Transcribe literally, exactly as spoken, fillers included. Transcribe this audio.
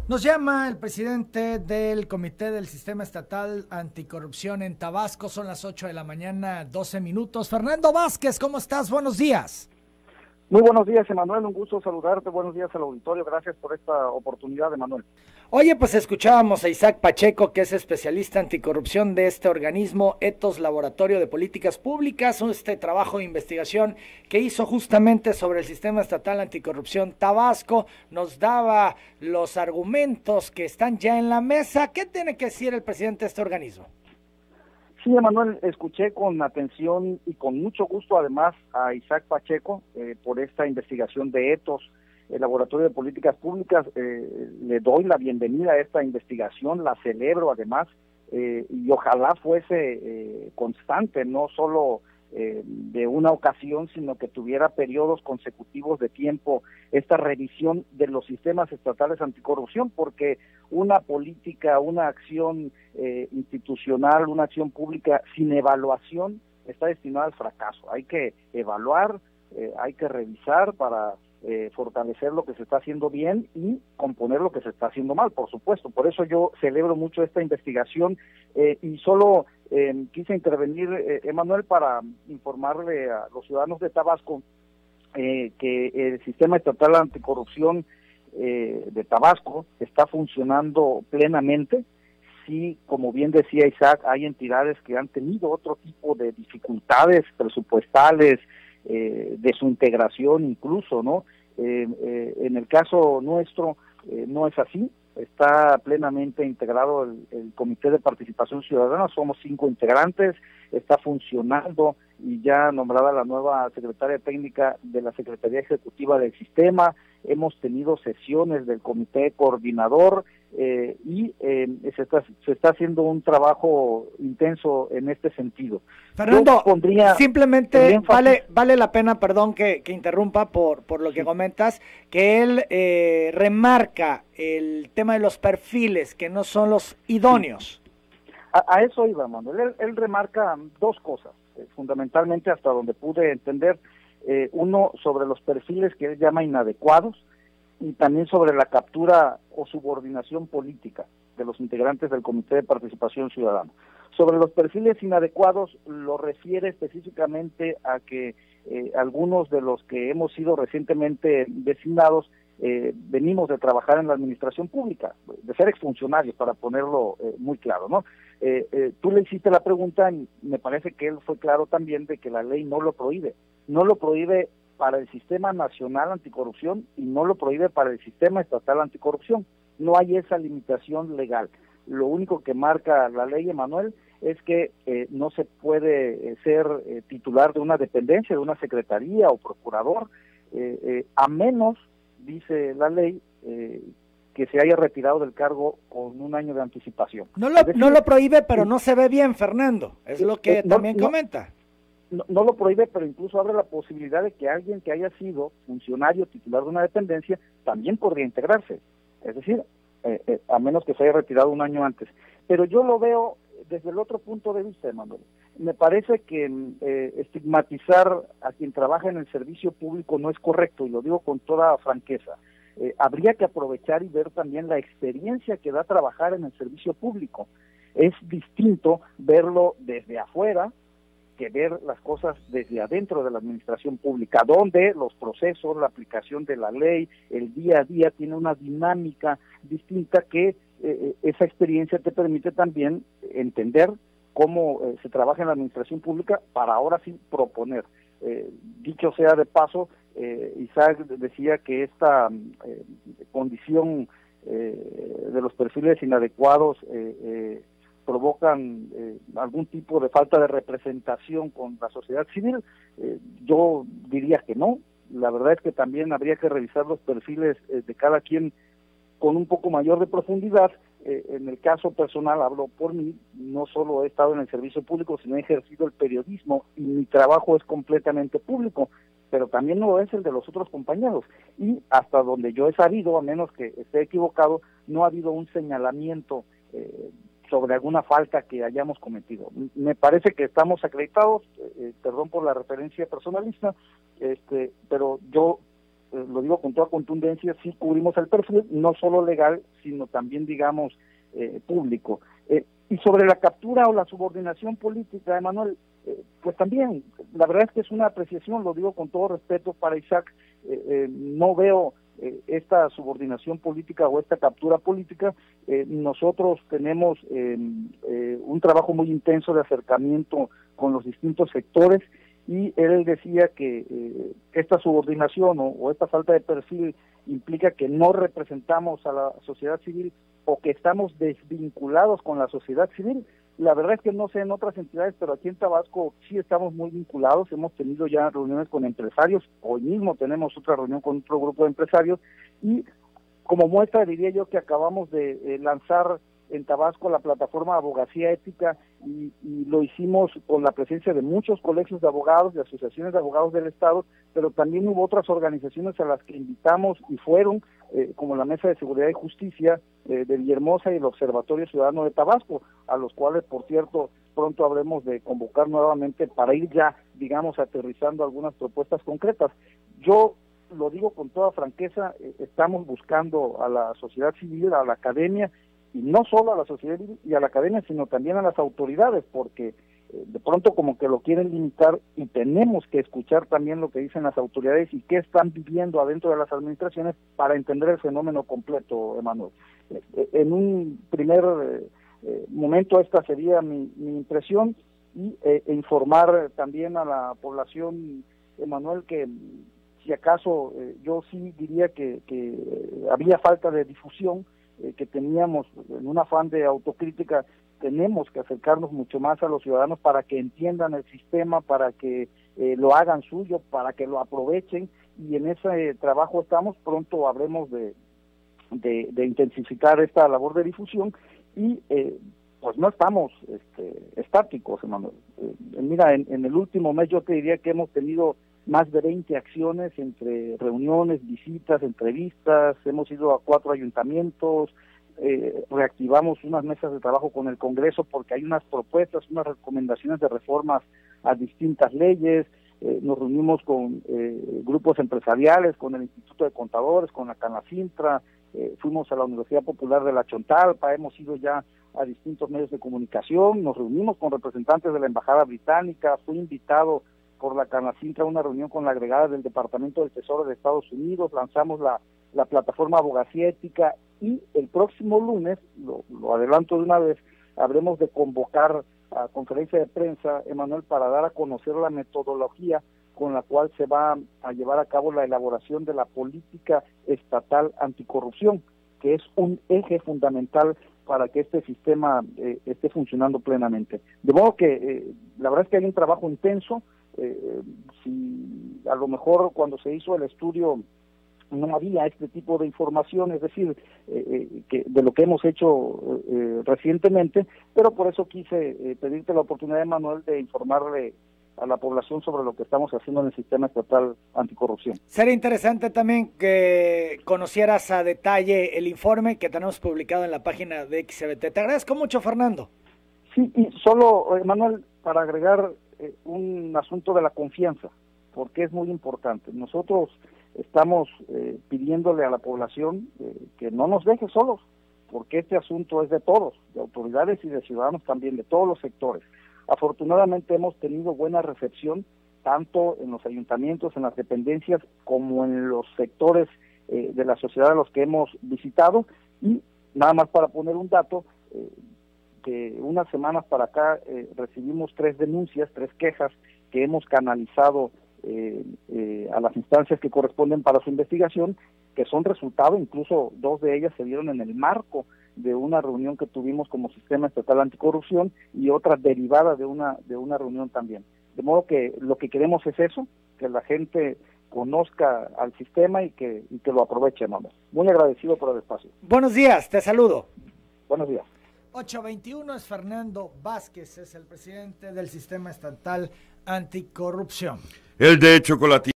Nos llama el presidente del Comité del Sistema Estatal Anticorrupción en Tabasco. Son las ocho de la mañana, doce minutos. Fernando Vázquez, ¿cómo estás? Buenos días. Muy buenos días, Emanuel. Un gusto saludarte. Buenos días al auditorio. Gracias por esta oportunidad, Emanuel. Oye, pues escuchábamos a Isaac Pacheco, que es especialista anticorrupción de este organismo Ethos Laboratorio de Políticas Públicas, este trabajo de investigación que hizo justamente sobre el Sistema Estatal Anticorrupción Tabasco. Nos daba los argumentos que están ya en la mesa. ¿Qué tiene que decir el presidente de este organismo? Sí, Emanuel, escuché con atención y con mucho gusto además a Isaac Pacheco eh, por esta investigación de Ethos, el Laboratorio de Políticas Públicas. Eh, le doy la bienvenida a esta investigación, la celebro además, eh, y ojalá fuese eh, constante, no solo eh, de una ocasión, sino que tuviera periodos consecutivos de tiempo esta revisión de los sistemas estatales anticorrupción, porque una política, una acción eh, institucional, una acción pública sin evaluación está destinada al fracaso. Hay que evaluar, eh, hay que revisar para eh, fortalecer lo que se está haciendo bien y componer lo que se está haciendo mal, por supuesto. Por eso yo celebro mucho esta investigación eh, y solo eh, quise intervenir, eh, Emanuel, para informarle a los ciudadanos de Tabasco eh, que el sistema estatal anticorrupción Eh, de Tabasco está funcionando plenamente. Sí, como bien decía Isaac, hay entidades que han tenido otro tipo de dificultades presupuestales, eh, de su integración incluso, ¿no? Eh, eh, en el caso nuestro eh, no es así, está plenamente integrado el, el Comité de Participación Ciudadana, somos cinco integrantes, está funcionando y ya nombrada la nueva secretaria técnica de la Secretaría Ejecutiva del Sistema. Hemos tenido sesiones del comité coordinador eh, y eh, se, está, se está haciendo un trabajo intenso en este sentido. Fernando, pondría simplemente vale vale la pena, perdón que, que interrumpa por, por lo que sí. comentas, que él eh, remarca el tema de los perfiles que no son los idóneos. Sí. A, a eso iba, Manuel. Él, él remarca dos cosas, eh, fundamentalmente hasta donde pude entender. Eh, uno sobre los perfiles que él llama inadecuados y también sobre la captura o subordinación política de los integrantes del Comité de Participación Ciudadana. Sobre los perfiles inadecuados lo refiere específicamente a que eh, algunos de los que hemos sido recientemente designados eh, venimos de trabajar en la administración pública, de ser exfuncionarios, para ponerlo eh, muy claro, ¿no? Eh, eh, tú le hiciste la pregunta y me parece que él fue claro también de que la ley no lo prohíbe, no lo prohíbe para el Sistema Nacional Anticorrupción y no lo prohíbe para el Sistema Estatal Anticorrupción. No hay esa limitación legal. Lo único que marca la ley, Emanuel, es que eh, no se puede eh, ser eh, titular de una dependencia, de una secretaría o procurador, eh, eh, a menos, dice la ley, eh, que se haya retirado del cargo con un año de anticipación. No lo, decir, no lo prohíbe, pero no se ve bien, Fernando. Es lo que eh, no, también no, comenta. No, no lo prohíbe, pero incluso abre la posibilidad de que alguien que haya sido funcionario titular de una dependencia también podría integrarse. Es decir, eh, eh, a menos que se haya retirado un año antes. Pero yo lo veo desde el otro punto de vista, Manuel. Me parece que eh, estigmatizar a quien trabaja en el servicio público no es correcto, y lo digo con toda franqueza. Eh, habría que aprovechar y ver también la experiencia que da trabajar en el servicio público. Es distinto verlo desde afuera que ver las cosas desde adentro de la administración pública, donde los procesos, la aplicación de la ley, el día a día tiene una dinámica distinta que eh, esa experiencia te permite también entender cómo eh, se trabaja en la administración pública para ahora sí proponer. Eh, dicho sea de paso, eh, Isaac decía que esta eh, condición eh, de los perfiles inadecuados eh, eh, provocan eh, algún tipo de falta de representación con la sociedad civil. Eh, yo diría que no. La verdad es que también habría que revisar los perfiles eh, de cada quien con un poco mayor de profundidad. Eh, en el caso personal, hablo por mí, no solo he estado en el servicio público, sino he ejercido el periodismo y mi trabajo es completamente público, pero también no es el de los otros compañeros. Y hasta donde yo he sabido, a menos que esté equivocado, no ha habido un señalamiento eh, sobre alguna falta que hayamos cometido. Me parece que estamos acreditados, eh, perdón por la referencia personalista, este, pero yo eh, lo digo con toda contundencia, sí cubrimos el perfil, no solo legal, sino también, digamos, eh, público. Eh, y sobre la captura o la subordinación política, Emanuel, eh, pues también, la verdad es que es una apreciación, lo digo con todo respeto para Isaac, eh, eh, no veo eh, esta subordinación política o esta captura política. Eh, nosotros tenemos eh, eh, un trabajo muy intenso de acercamiento con los distintos sectores, y él decía que eh, esta subordinación o, o esta falta de perfil implica que no representamos a la sociedad civil o que estamos desvinculados con la sociedad civil. La verdad es que no sé en otras entidades, pero aquí en Tabasco sí estamos muy vinculados. Hemos tenido ya reuniones con empresarios, hoy mismo tenemos otra reunión con otro grupo de empresarios, y como muestra diría yo que acabamos de eh, lanzar en Tabasco la plataforma Abogacía Ética, y, y lo hicimos con la presencia de muchos colegios de abogados, de asociaciones de abogados del Estado, pero también hubo otras organizaciones a las que invitamos y fueron, eh, como la Mesa de Seguridad y Justicia eh, de Villahermosa y el Observatorio Ciudadano de Tabasco, a los cuales, por cierto, pronto habremos de convocar nuevamente para ir ya, digamos, aterrizando algunas propuestas concretas. Yo lo digo con toda franqueza, eh, estamos buscando a la sociedad civil, a la academia, y no solo a la sociedad y a la academia, sino también a las autoridades, porque eh, de pronto como que lo quieren limitar, y tenemos que escuchar también lo que dicen las autoridades y qué están viviendo adentro de las administraciones para entender el fenómeno completo, Emanuel. Eh, eh, en un primer eh, eh, momento esta sería mi, mi impresión, y eh, e informar también a la población, Emanuel, que si acaso eh, yo sí diría que, que había falta de difusión, eh, que teníamos en un afán de autocrítica. Tenemos que acercarnos mucho más a los ciudadanos para que entiendan el sistema, para que eh, lo hagan suyo, para que lo aprovechen, y en ese eh, trabajo estamos. Pronto habremos de, de, de intensificar esta labor de difusión, y eh, pues no estamos este, estáticos, hermano. Eh, mira, en, en el último mes yo te diría que hemos tenido más de veinte acciones entre reuniones, visitas, entrevistas, hemos ido a cuatro ayuntamientos, eh, reactivamos unas mesas de trabajo con el Congreso porque hay unas propuestas, unas recomendaciones de reformas a distintas leyes, eh, nos reunimos con eh, grupos empresariales, con el Instituto de Contadores, con la Canacintra, eh, fuimos a la Universidad Popular de la Chontalpa, hemos ido ya a distintos medios de comunicación, nos reunimos con representantes de la Embajada Británica, fui invitado por la Canacintra a una reunión con la agregada del Departamento del Tesoro de Estados Unidos, lanzamos la, la plataforma Abogacía Ética, y el próximo lunes, lo, lo adelanto de una vez, habremos de convocar a conferencia de prensa, Emanuel, para dar a conocer la metodología con la cual se va a llevar a cabo la elaboración de la política estatal anticorrupción, que es un eje fundamental para que este sistema eh, esté funcionando plenamente. De modo que eh, la verdad es que hay un trabajo intenso. Eh, si a lo mejor cuando se hizo el estudio no había este tipo de información, es decir, eh, eh, que de lo que hemos hecho eh, recientemente, pero por eso quise eh, pedirte la oportunidad, Manuel, de informarle a la población sobre lo que estamos haciendo en el sistema estatal anticorrupción. Sería interesante también que conocieras a detalle el informe que tenemos publicado en la página de X B T. Te agradezco mucho, Fernando. Sí, y solo, eh, Manuel, para agregar eh, un asunto de la confianza, porque es muy importante. Nosotros estamos eh, pidiéndole a la población eh, que no nos deje solos, porque este asunto es de todos, de autoridades y de ciudadanos también, de todos los sectores. Afortunadamente hemos tenido buena recepción, tanto en los ayuntamientos, en las dependencias, como en los sectores eh, de la sociedad a los que hemos visitado, y nada más para poner un dato, eh, que unas semanas para acá eh, recibimos tres denuncias, tres quejas que hemos canalizado eh, eh, a las instancias que corresponden para su investigación, que son resultado, incluso dos de ellas se dieron en el marco de una reunión que tuvimos como Sistema Estatal Anticorrupción, y otra derivada de una de una reunión también. De modo que lo que queremos es eso, que la gente conozca al sistema y que, y que lo aproveche, hermano. Muy agradecido por el espacio. Buenos días, te saludo. Buenos días. ocho veintiuno es Fernando Vázquez, es el presidente del Sistema Estatal Anticorrupción. El de chocolate.